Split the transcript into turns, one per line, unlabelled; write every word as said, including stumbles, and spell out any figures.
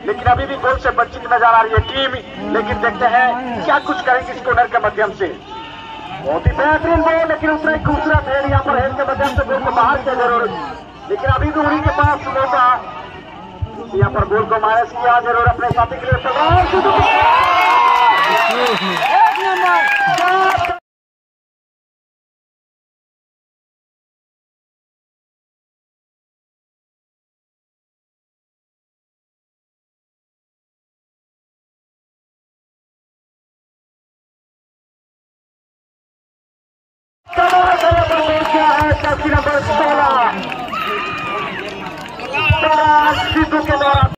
लेकिन अभी भी गोल से वंचित नजर आ रही है टीम। लेकिन देखते हैं क्या कुछ करेंगे इस कॉर्नर के माध्यम से। बहुत ही बेहतरीन बॉल, लेकिन उसने एक खूबसूरत हेड यहाँ पर हेड के माध्यम से गोल को बाहर किया जरूर, लेकिन अभी भी उन्हीं के पास मौका यहाँ पर गोल को माइनस किया जरूर अपने साथी के लिए। नंबर सोलह सिद्धू के द्वारा